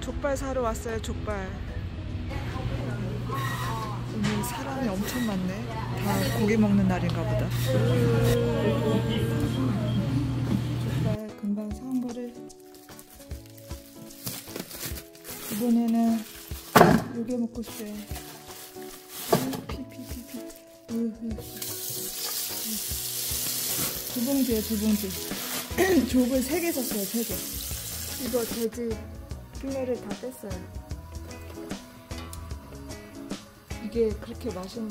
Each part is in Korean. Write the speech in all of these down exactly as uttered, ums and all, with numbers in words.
족발 사러 왔어요. 족발. 오늘 사람이 엄청 많네. 다 고기 먹는 날인가 보다. 족발 금방 사온 거를 이번에는 요게 먹고 싶어요. 피피피피. 두 봉지에 두 봉지. 족을 세 개 샀어요. 세 개. 이거 돼지 흉내를 다 뺐어요. 이게 그렇게 맛있나?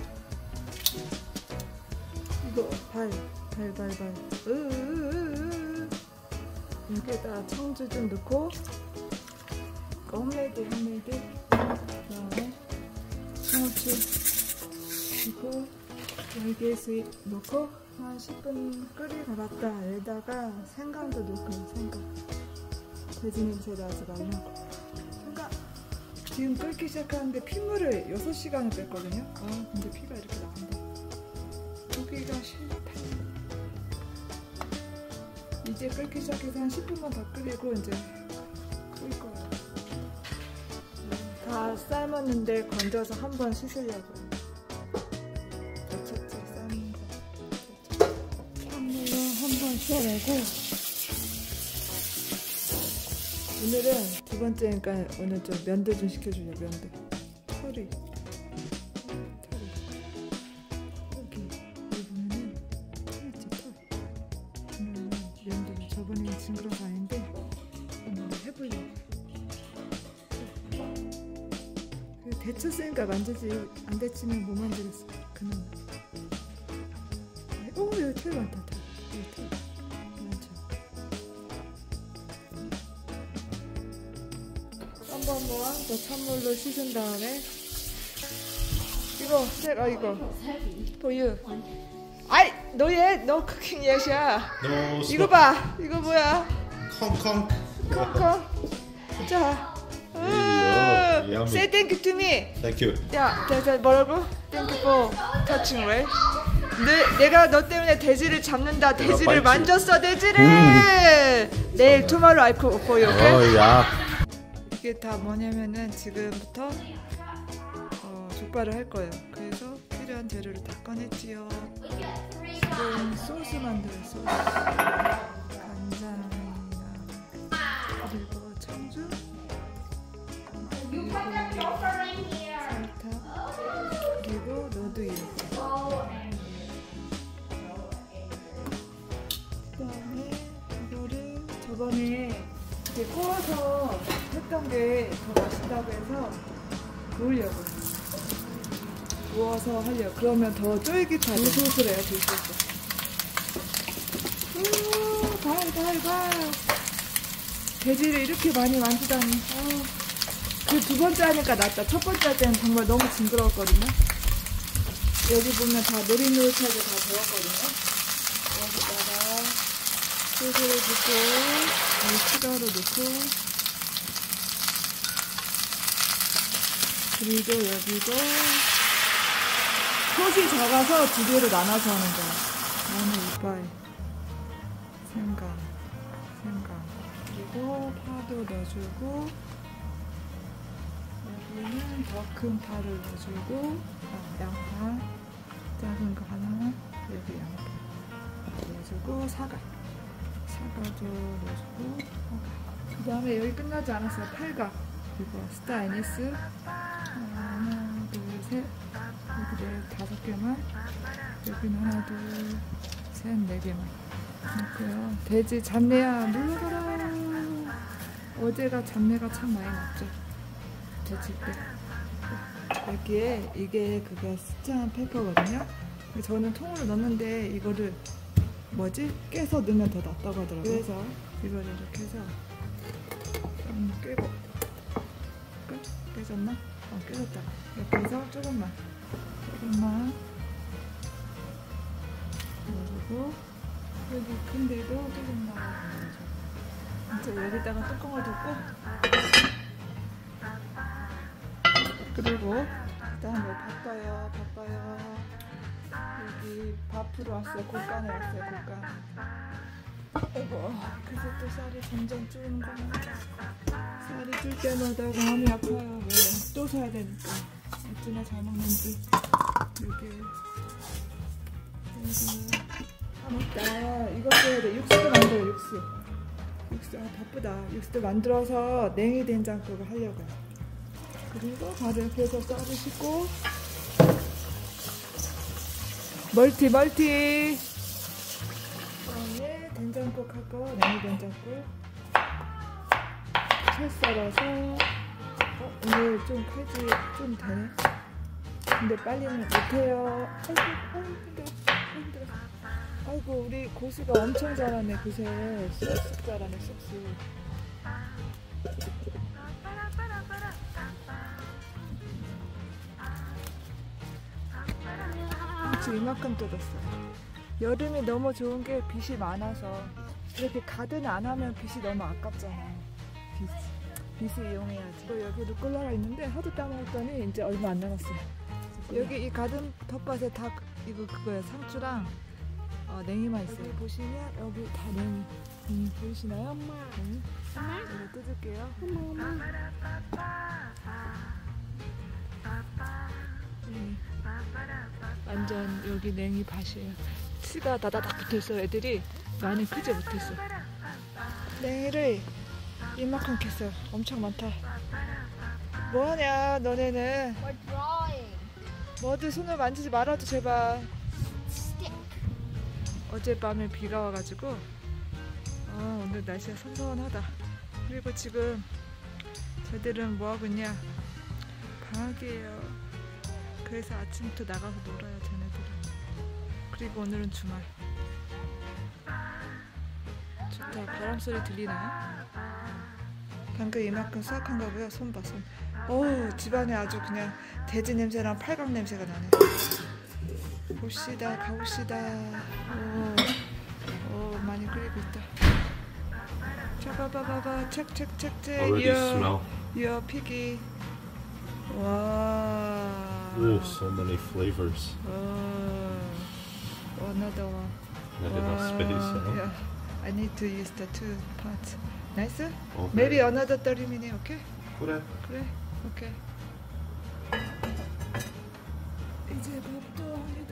이거 발, 발, 발, 발. 으으으으으. 여기에다 청주 좀 넣고, 이거 홈메이드, 홈메이드. 그다음에 청어치 넣고, 여기에 스윗 넣고 한 십 분 끓이고 났다. 여기다가 생강도 넣고, 생강. 돼지 냄새 나지 말라고. 생강. 지금 끓기 시작하는데 핏물을 여섯 시간을 뺐거든요. 아 근데 피가 이렇게 나온다. 고기가 싫다. 이제 끓기 시작해서 한 십 분만 더 끓이고 이제 끓일 거예요. 다 삶았는데 건져서 한번 씻으려고요. 데쳤지 삶은 거. 찬물로 한번 씻어내고. 오늘은 두 번째니까 오늘 좀 면도 좀 시켜주려. 면도 털이 털이 여기 여기 보면은 털 있지. 털 오늘은 면도 저번에 징그러서 아닌데 오늘 해보려고. 그 데쳤으니까 만지지 안 데치면 못 만지겠어. 그놈. 오 여기 털 많다. 털 여기 털 많죠. 한 번만 더 찬물로 씻은 다음에 이거 제가 이거 보유. 아이 너얘 너 쿠킹 예시야. 이거 봐 이거 뭐야? 콩콩 콩콩. 자 say thank you to me. Thank you. 야 대체 뭐라고? Thank you for touching right? 내, 내가 너 때문에 돼지를 잡는다. 돼지를 만졌어 돼지를. 음. 내일 tomorrow I cook for you. Okay? 어, 야. 이게 다 뭐냐면은 지금부터 어, 족발을 할 거예요. 그래서 필요한 재료를 다 꺼냈지요. 지금 소스 만들어요. 소스. 간장이랑 그리고 청주 그리고 설탕 그리고 너드유. 그다음에 이거를 저번에 이렇게 구워서 했던 게 더 맛있다고 해서 구우려고 구워서 하려고. 그러면 더 쫄깃하게 소스를 해요. 소스. 우 발발발 돼지를 이렇게 많이 만지다니. 그 두 번째 하니까 낫다. 첫 번째 할 때는 정말 너무 징그러웠거든요. 여기 보면 다 노릇노릇하게 다 되었거든요. 여기다가 소스를 붓고 추가로 넣고 그리고 여기도 솥이 작아서 두 개로 나눠서 하는 거야. 마늘, 이빨, 생강, 생강 그리고 파도 넣어주고 여기는 더 큰 파를 넣어주고 아, 양파 작은 거 하나 여기 양파 넣어주고 사과 사과도 넣어주고 그 다음에 여기 끝나지 않았어요. 팔각 이거 스타 애니스 하나 둘셋 여기 네 다섯 개만 여기는 하나 둘셋 네 개만 넣고요. 돼지 잡내야 물러가라. 어제가 잡내가 참 많이 났죠. 돼지 때 여기에 이게 그게 스찬 페퍼거든요. 저는 통으로 넣는데 이거를 뭐지? 깨서 넣으면 더 낫다고 하더라고요. 그래서 이거를 이렇게 해서 좀 깨고 끝? 깨졌나? 어 깨졌다. 이렇게 해서 조금만 조금만 넣어주고 여기 큰데도 조금만 넣어줘. 이제 여기다가 뚜껑을 덮고 그리고 일단 뭐 바빠요 바빠요. 여기 밥으로 왔어요. 곶간에 왔어요. 곶간. 아이고 그래서 또 쌀이 점점 줄는구나. 쌀이 뜰 때마다 마음이 아파요. 왜? 또 사야 되니까. 어찌나 잘 먹는지. 이렇게. 맞다. 이거 해야 돼. 육수도 만들어, 육수. 육수, 아, 바쁘다. 육수도 만들어서 냉이 된장국을 하려고요. 그리고 바로 옆에서 썰으시고. 멀티, 멀티. 그다음에 된장국 하고, 냉이 된장국. 채 썰어서. 어, 오늘 좀 칼질 좀 되네. 근데 빨리는 못해요. 아이고, 아이고, 힘들어. 힘들어. 아이고, 우리 고수가 엄청 잘하네, 그새. 쑥쑥 잘하네, 쑥쑥. 지금 이만큼 뜯었어요. 여름이 너무 좋은 게 빛이 많아서 이렇게 가든 안 하면 빛이 너무 아깝잖아. 빛, 빛을 이용해야지. 또 여기 루꼴라가 있는데 하도 따먹었더니 이제 얼마 안 남았어요. 여기 이 가든 텃밭에 다 이거 그거야, 상추랑 어, 냉이만 있어요. 여기 보시면 여기 다 냉이. 음, 보이시나요? 엄마. 네. 엄마. 이거 뜯을게요. 엄마, 엄마. 음. 완전 여기 냉이 밭이에요. 씨가 다다닥 붙어있어. 애들이 많이 크지 못했어. 냉이를 이만큼 캤어요. 엄청 많다. 뭐하냐 너네는. 뭐든 손을 만지지 말아도 제발. 어젯밤에 비가 와가지고 아, 오늘 날씨가 선선하다. 그리고 지금 저들은 뭐하고 있냐, 방학이에요. 그래서 아침부터 나가서 놀아요, 쟤네들은. 그리고 오늘은 주말. 좋다. 바람소리 들리나요? 방금 이만큼 수확한 거고요. 손 봐, 손. 어우, 집안에 아주 그냥 돼지 냄새랑 팔각 냄새가 나네. 봅시다, 가봅시다. 오, 오, 많이 끓이고 있다. 자, 봐봐봐봐. 책, 책, 책, 책. Already smell. 이어 피기. 와. Oh, so many flavors. Oh, another one. Not enough space, huh? Yeah, I need to use the two parts. Nice? Okay. Maybe another thirty minutes, okay? 그래. 그래, okay. 이제 밥도 합니다.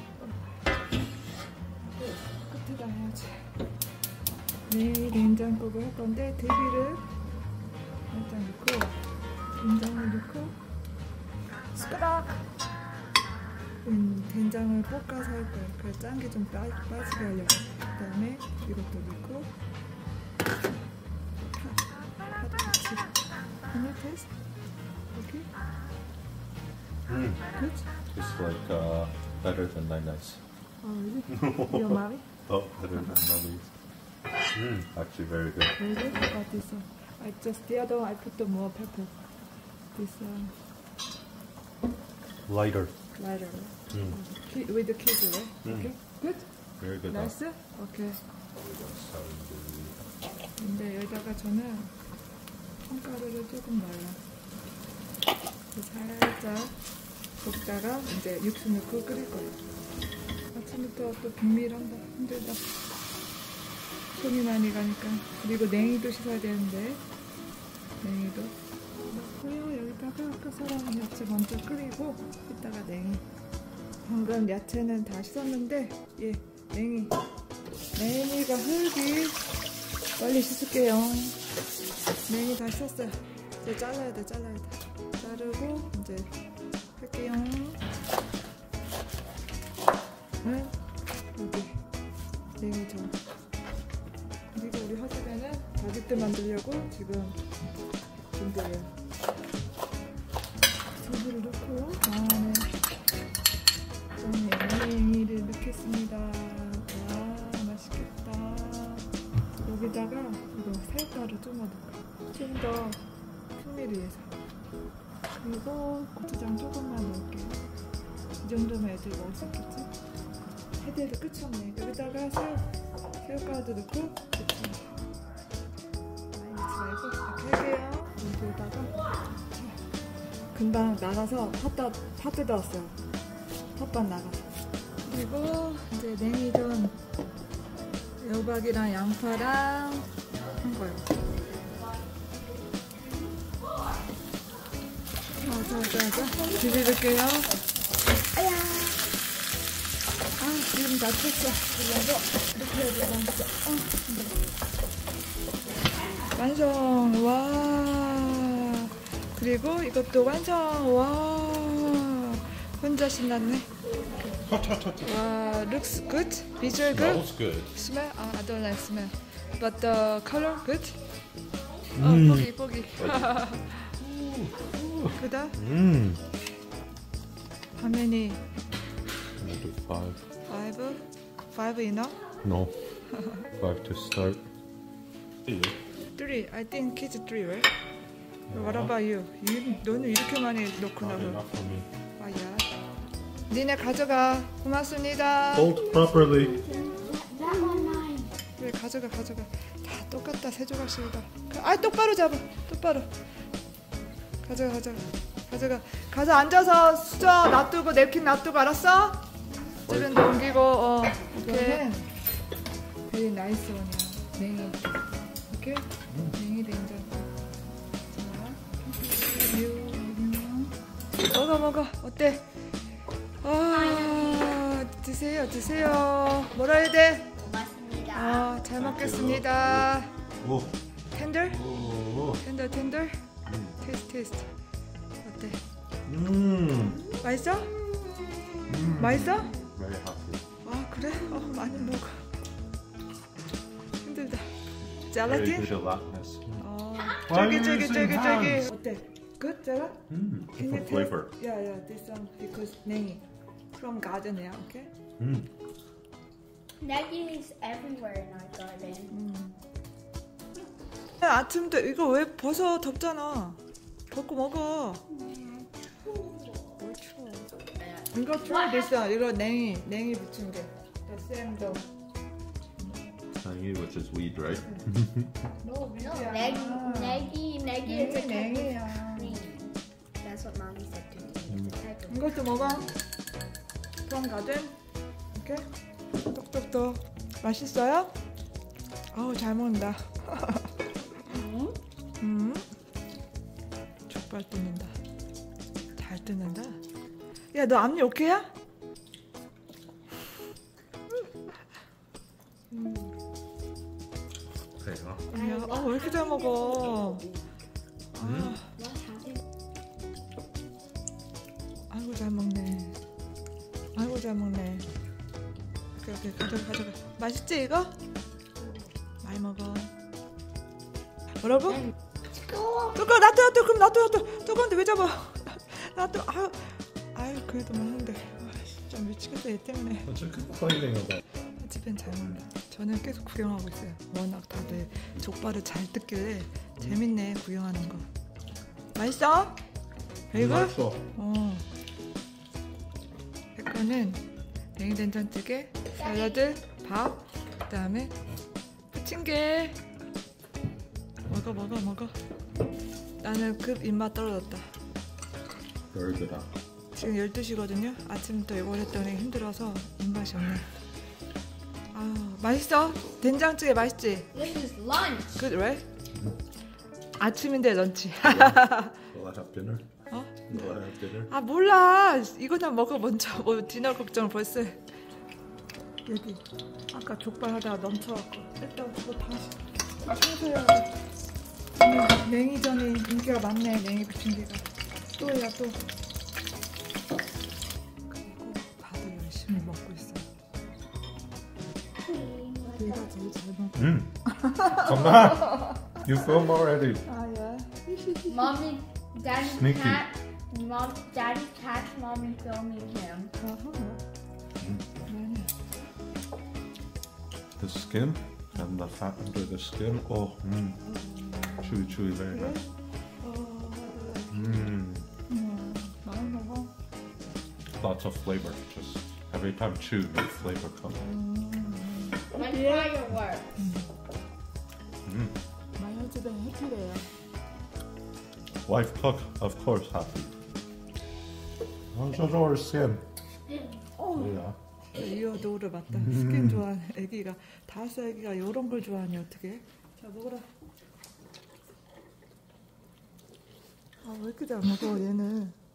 끝에다 해야지. 내일 된장국을 할 건데 대비를 일단 넣고 된장을 넣고 숟가락. 음, 된장을 볶아서 할 거예요. 그래서 짠 게 좀 빠지게 하려고. 그 다음에 이것도 넣고 파도 같이. Can you taste? Okay? Mm. Good? It's like uh, better than Nana's. Oh, really? Your mommy? Oh, better than Mommy's. Mm, actually very good. Very good? How about this one? I just, the other one I put the more pepper. This one. Lighter. Lighter. Mm. Ki- with the kids, right? Mm. Okay? Good? Very good. Nice? Okay. 근데 여기다가 저는 콩가루를 조금 넣어요. 살짝 볶다가 이제 육수 넣고 끓일 거예요. 아침부터 또 빅밀한다. 힘들다. 손이 많이 가니까. 그리고 냉이도 씻어야 되는데 냉이도 넣고요. 여기다가 아까 썰어놓은 야채 먼저 끓이고 이따가 냉이. 방금 야채는 다 씻었는데 예, 냉이. 냉이가 흙이 빨리 씻을게요. 냉이 다 씻었어요. 이제 잘라야 돼, 잘라야 돼. 자르고 이제 할게요. 응? 여기 냉이 전. 그리고 우리 화집에는 바게트 만들려고 지금 준비해요. 소주를 넣고 안에 냉이를 넣겠습니다. 와, 맛있겠다. 여기다가 이거 새우가루 좀 넣을까? 좀 더 풍미를 위해서. 그리고 고추장 조금만 넣을게요. 이 정도면 애들 먹을 수 있겠지? 해대도 끝이 없네. 여기다가 새우, 새우가루도 넣고 고추. 많이 넣지 말고 이렇게 할게요. 여기다가 금방 나가서 팥, 팥 뜯어왔어요. 팥밭 나가서. 그리고 이제 냉이전 애호박이랑 양파랑 한 거예요. 자자자 비벼줄게요. 아야. 아 지금 다쳤어. 이거 이렇게 해야 돼. 어. 완성. 와. 그리고 이것도 완성. 와. 혼자 신났네. 와, looks good. Visual good. Smells good. Smell? Uh, I don't like smell. But the color good. Mm. 어, 뽀기 뽀기. 그다? Mmm. How many? I'm gonna do five. Five? Five enough? No. Five to start. Yeah. Three. I think kids three, right? What about you? you? 너는 이렇게 많이 넣고 Not 나서. enough for me. 아야. 니네 가져가. 고맙습니다. Hold properly. That one mine. 그래 가져가 가져가. 다 똑같다 세 조각씩이다. 아 똑바로 잡아. 똑바로. 가져가 가져가. 가져가. 가서 앉아서 수저 놔두고 냅킨 놔두고 알았어? 주변도 옮기고 어. 오케이. 베리 나이스 원이야. 냉이. 오케이? 냉이 냉장고. 자. 먹어 먹어. 어때? 아 드세요 드세요. 뭐라 해야 돼? 고맙습니다. 아 잘 먹겠습니다. Oh. 텐들? Oh. 텐들 텐들? 테스트 테스트. 어때? Mmm. 맛있어? 맛있어? Very happy. 아 그래? 어 많이 먹어. 힘들다. Very 젤라틴? gelatinous. 어 Why are you 쫄깃쫄깃쫄깃쫄깃. using 어때? Good? 젤라? Mmm. Can you Different taste? flavor. Yeah yeah this one because 냉이 from garden yeah okay? Mmm. Negi is everywhere in our garden. 음. 아침도 이거 왜 벗어 덥잖아. 벗고 먹어. 뭘 추워. 이거 try this one. 이거 냉이 냉이 붙인 게. The same dough. Tangy, which is weed, right? No, No, Negi, Negi, Negi is a 냉이 type 냉이야. of cream. That's what mommy said to me. It's a type of 이것도 먹어. from garden. 이렇게 똑똑똑. 맛있어요? 어우 잘 먹는다. 음. 족발 뜯는다. 잘 뜯는다. 야, 너 앞니 오케이야? Okay, huh? 야, 어, 왜 이렇게 잘 먹어? 아, What happened? 아이고 잘 먹네. 아이고 잘 먹네. 오케이, 오케이, 가져가, 가져가. 맛있지 이거? 많이 먹어. 뭐라고? Go. 뜨거, 놔둬, 놔둬, 그럼 놔둬, 놔둬. 뜨거운데 왜 잡아? 놔둬. 아유, 아유, 그래도 먹는데. 아, 진짜 미치겠다 얘 때문에. What's it complaining about? 집엔 잘 먹는다. 저는 계속 구경하고 있어요. 워낙 다들 족발을 잘 뜯길래 재밌네 구경하는 거. 맛있어? 이거? 맛있어. 어. 이거는 냉이 된장찌개, 샐러드, 밥, 그다음에 부침개. 먹어 먹어 먹어. 나는 급 입맛 떨어졌다. Very good, huh? 지금 열두 시거든요. 아침부터 이걸 했더니 힘들어서 입맛이 없네. 아 맛있어? 된장찌개 맛있지? This is lunch. Good, right? 아침인데 런치. Will I have dinner? 어? Will I have dinner? 아 몰라. 이거나 먹어 먼저. 뭐 디너 걱정 벌써. 여기 아까 족발 하다가 넘쳐갖고 일단 저거 다시 청소해야 돼. 오늘 냉이전이 인기가 많네. 냉이 부침개가 또야 또. 그리고 다들 열심히 먹고 있어. 내가 제일 잘 먹어. Mmm. Come on. You film already. 아야. Mommy, Daddy Sneaky. cat, Mom, Daddy catch Mommy filming him. 많이. The skin and the fat under the skin. Oh, mmm. Chewy, chewy, very 그래? nice. 어, Mmm. 음, 많이 먹어. Lots of flavor. Just every time chew, new flavor comes. Like fireworks. Mmm. 많이 집에 해피래요. Wife cook, of course, happy. How's your skin? 어, Yeah. 이어 노를 맞다. 스킨 좋아하는 애기가 다섯 살 애기가 이런 걸 좋아하니 어떻게? 자 먹어라. 아 왜 이렇게 잘 먹어 얘는?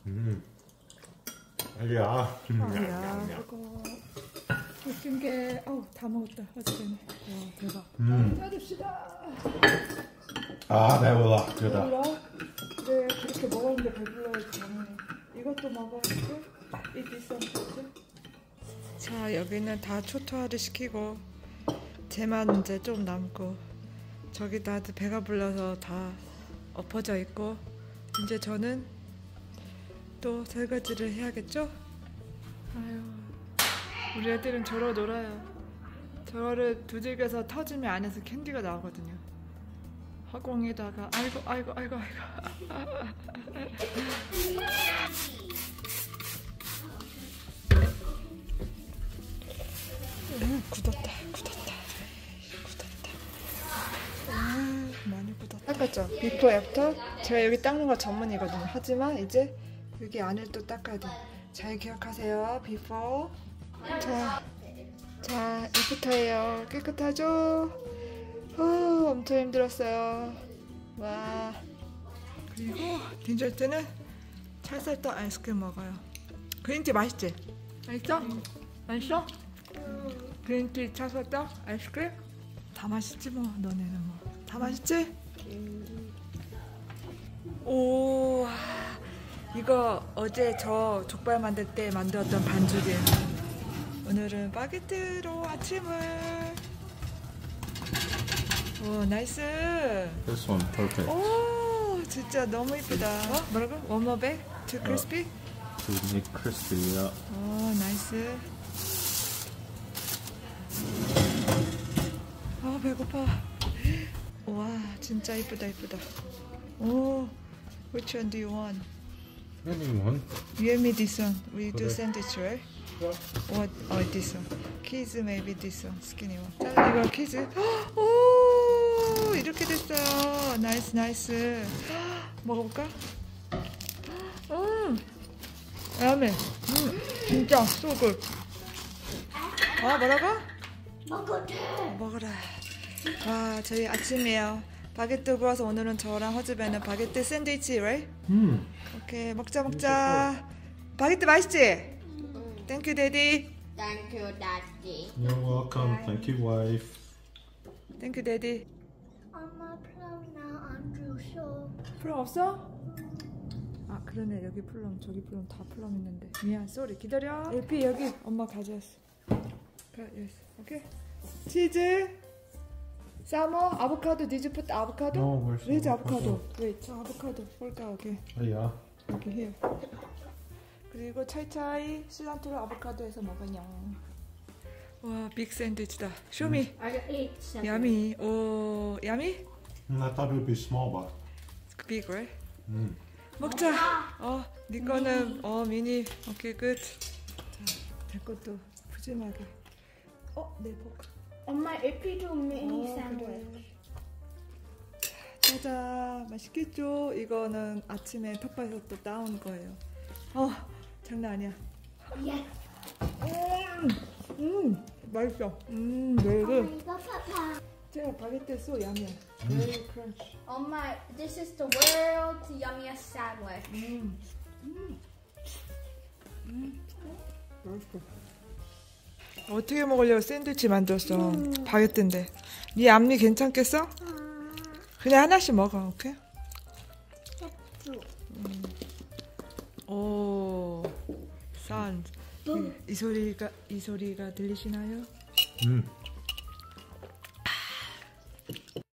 음. 아니야. 아야, 이거 웃긴 게, 어우 다 먹었다. 어저께는. 와 대박. 음. 짜줍시다. 아 배불러. 그다. 배불러? 그래 그렇게 먹었는데 배불러야지. 이것도 먹어야지. 이 비싼 거지. 자 여기는 다 초토화를 시키고 쟤만 이제 좀 남고 저기 다들 배가 불러서 다 엎어져 있고 이제 저는 또 설거지를 해야겠죠? 아유 우리 애들은 저러 놀아요. 저를 두들겨서 터지면 안에서 캔디가 나오거든요. 허공에다가 아이고 아이고 아이고 아이고 음, 굳었다 굳었다 굳었다 음, 많이 굳었다. 닦았죠? 비포 애프터 제가 여기 닦는 거 전문이거든요. 하지만 이제 여기 안을 또 닦아야 돼. 잘 기억하세요. 비포 자, 자 애프터예요. 깨끗하죠? 어, 엄청 힘들었어요. 와. 그리고 딘절 때는 찰쌀떡 아이스크림 먹어요. 그린티 맛있지? 맛있어? 맛있어? 그린티 찰쌀떡 아이스크림? 다 맛있지 뭐. 너네는 뭐. 다 맛있지? 오. 이거 어제 저 족발 만들 때 만들었던 반죽이에요. 오늘은 바게트로 아침을. 오 나이스. This one perfect. 오 진짜 너무 이쁘다. 어? 뭐라고? One more bag? Too crispy? To make crispy. Yeah. 오 나이스. 아 배고파. 와 진짜 이쁘다 이쁘다. 오 which one do you want? Anyone? You and me this one. We do Okay. sandwich, right? Yeah. What? Oh, this one. Kids maybe this one. Skinny one. 자, 이거 키즈. 오, 이렇게 됐어요. 나이스, 나이스. 먹어볼까? 음, 야매. 음, 진짜 so good. 아, 뭐라고? 먹어도 먹어라. 와, 저희 아침이에요. 바게트 구워서 오늘은 저랑 허즈배는 바게트 샌드위치, right? Hmm. 오케이, 먹자, 먹자. 바게트 맛있지? Thank you, Daddy. Thank you, Daddy. You're welcome. Thank you, wife. Thank you, Daddy. 엄마 플럼 나안 주셔. 플럼 없어? 아 그러네. 여기 플럼 저기 플럼 다 플럼 있는데. 미안, 쏘리. 기다려. 엘피 여기 엄마 가져왔어. 가, 여기 있어. 오케이. 치즈. 사모. 아보카도. Did you put the avocado? No, where's the Where's avocado? avocado? Wait, 저 아보카도. 볼까? 오케이. Oh, yeah. 여기 here. 그리고 차이차이 실란트로 아보카도에서 먹으냐. 와, 빅 샌드위치다. 쇼미. I got eight seven. 야미. 오, 야미? Mm, I thought it would be small, but. 빅, right? Mm. 먹자. 어, 네 거는 어 미니. 오케이 끝. 자, 내 것도 푸짐하게. 어, 내 복. 엄마 에피도 미니 어, 샌드위치. 짜잔, 맛있겠죠? 이거는 아침에 텃밭에서 또 따온 거예요. 어, 장난 아니야. 예. 음, 음, 맛있어. 음, 매일. 엄마 이거 봐봐. 제가 바게트 쏘 야미야. 매일 크런치. 엄마, this is the world's yummiest sandwich. 음, 음, 음, 맛있어. 어떻게 먹으려고 샌드위치 만들었어? 바게트인데. 네 앞니 괜찮겠어? 그냥 하나씩 먹어, 오케이? 음. 오, 산. 이, 이 소리가 이 소리가 들리시나요? Mm.